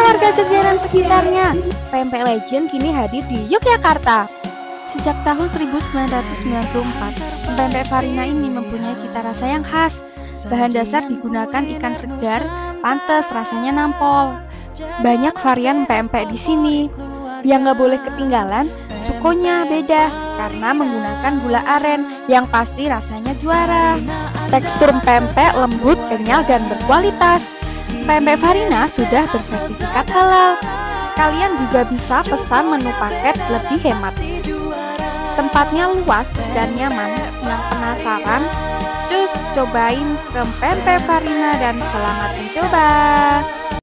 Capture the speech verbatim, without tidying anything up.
warga Jogja dan sekitarnya, pempek legend kini hadir di Yogyakarta. Sejak tahun seribu sembilan ratus sembilan puluh empat, pempek Farina ini mempunyai cita rasa yang khas. Bahan dasar digunakan ikan segar, pantes rasanya nampol. Banyak varian pempek di sini. Yang nggak boleh ketinggalan, cukonya beda karena menggunakan gula aren yang pasti rasanya juara. Tekstur pempek lembut, kenyal, dan berkualitas. Pempek Farina sudah bersertifikat halal. Kalian juga bisa pesan menu paket lebih hemat. Tempatnya luas dan nyaman. Yang penasaran, cus cobain ke pempek Farina dan selamat mencoba.